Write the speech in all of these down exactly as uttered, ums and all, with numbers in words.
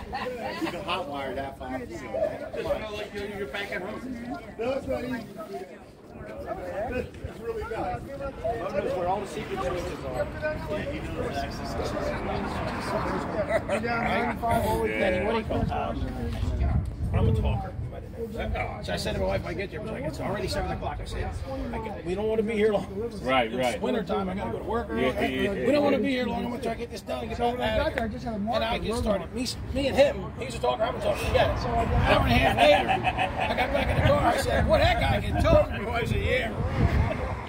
You can hotwire that from up the ceiling. Come on. Like you're, you're back at home. No, it's not easy. It's really nice. Love knows where all the secret choices are. Yeah, he knows access. Penny, what do you call it? I'm a talker. So I said to my wife, I get there, like, it's already seven o'clock. I said, I get, we don't want to be here long. Right, it's right. It's winter time. I got to go to work. Yeah, yeah, yeah, we don't want to be here long. I'm going to try to get this done and get so out of here. And I get started. Me, me and him, he's a talker, I'm a talker. Together. An hour and a half later, I got back in the car. I said, boy, that guy can talk. I said, yeah.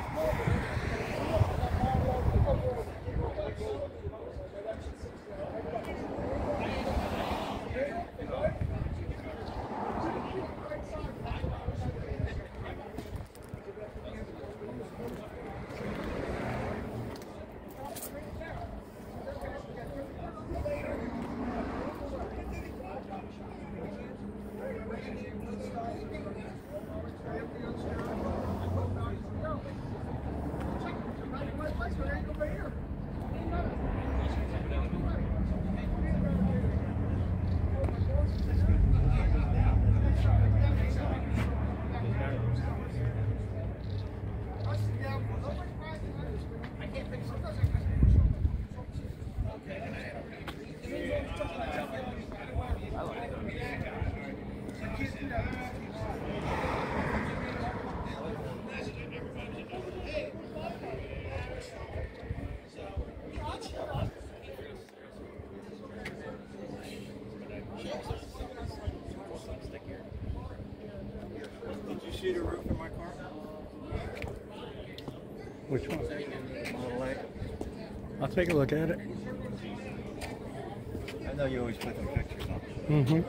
Did you see the roof in my car? Which one? On the leg. I'll take a look at it. I know you always put the pictures on. Mm-hmm.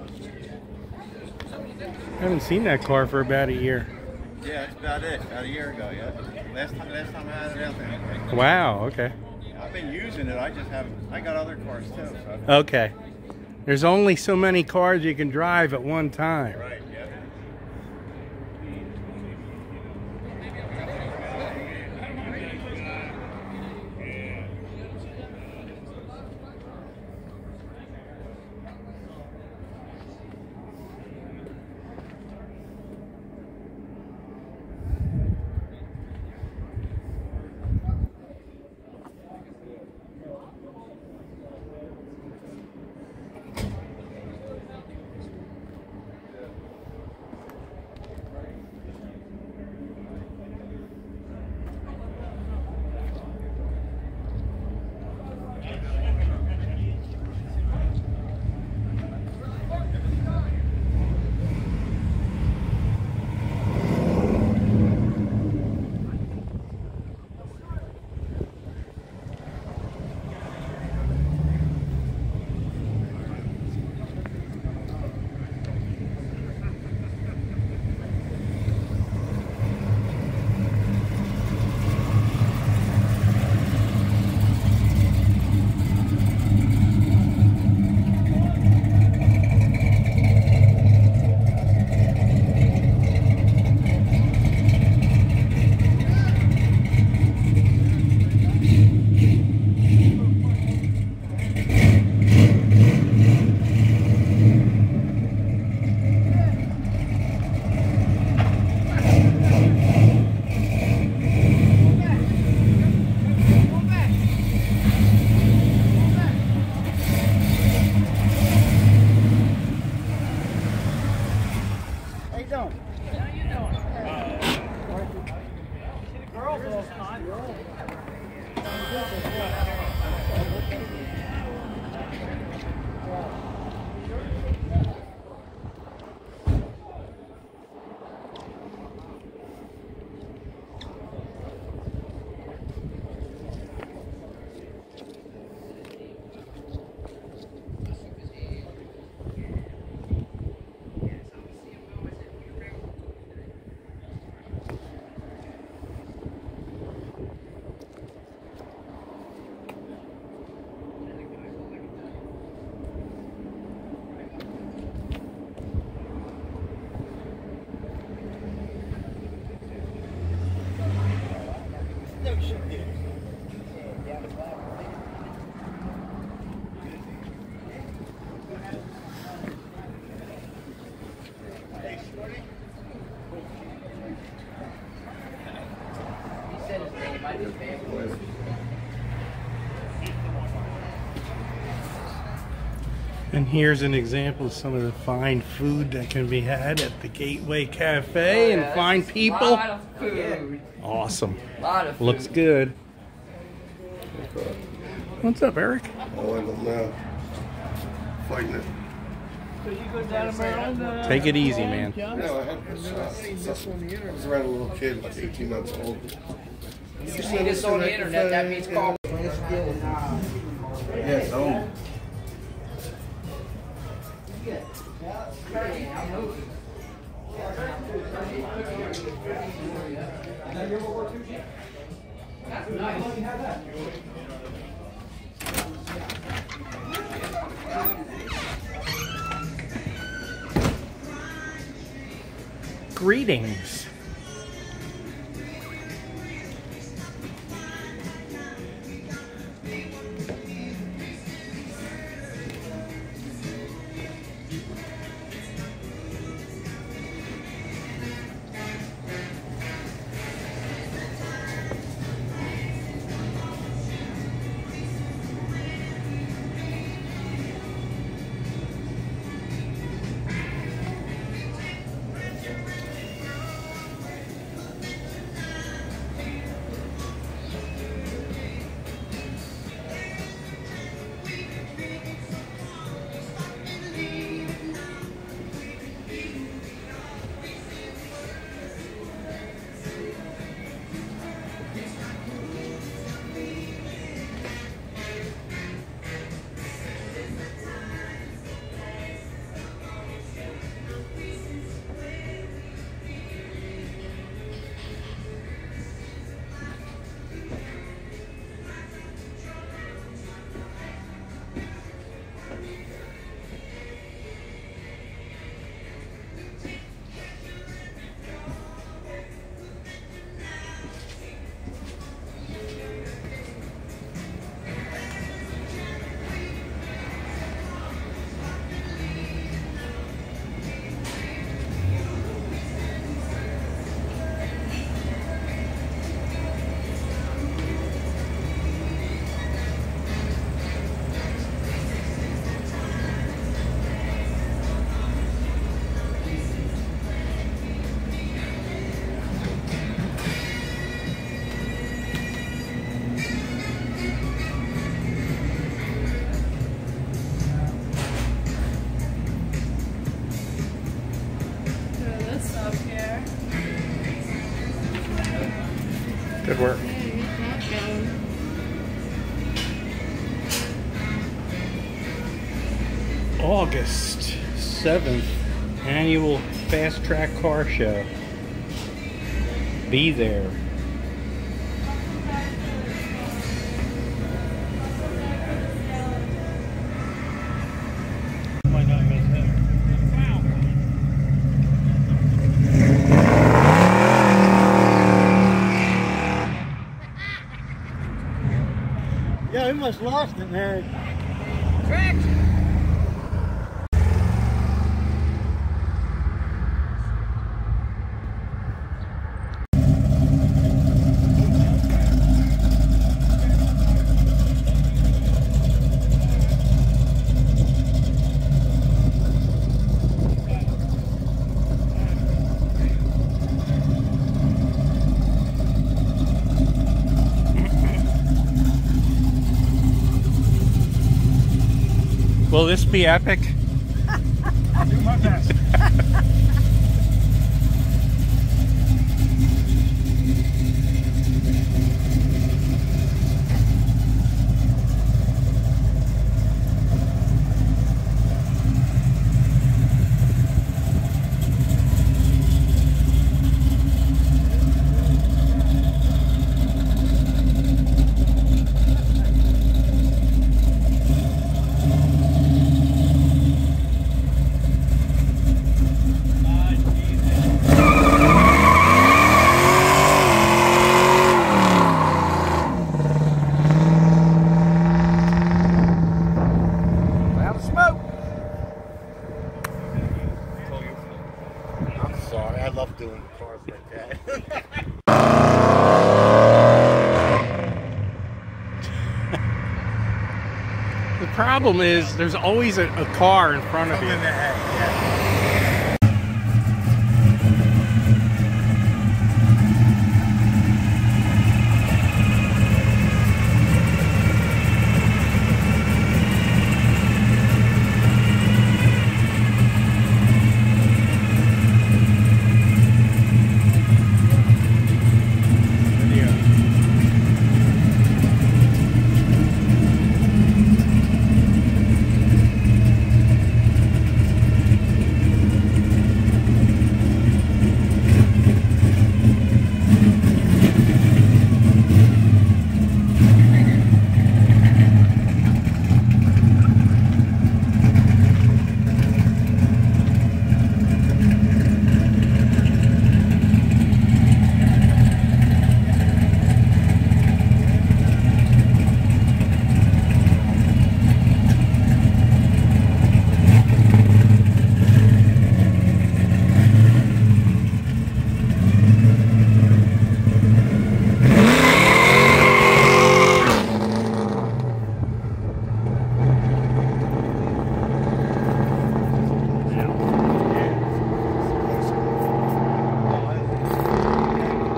I haven't seen that car for about a year. Yeah, that's about it. About a year ago, yeah. Last time, last time I had it out there. Wow, okay. I've been using it. I just haven't. I got other cars too. So. Okay. There's only so many cars you can drive at one time. Right. Yeah. And here's an example of some of the fine food that can be had at the Gateway Cafe. Oh, yeah, and fine people. A lot of food. Awesome. A lot of food. Looks good. What's up, Eric? Oh, I don't know. Fighting it. So you go down to Maryland? Uh, Take it easy, man. No, I had this shot. I was around a little kid, like eighteen months old. If you see this on the internet, that means call. Yes, home. Greetings. Good work. August seventh, annual Fast Track Car Show. Be there. Yeah, we must lost it, man. Traction. Will this be epic? I'll do my best. I love doing cars like that. The problem problem is there's always a, a car in front of you. In the head, yeah.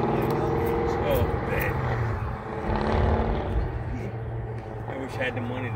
Had the money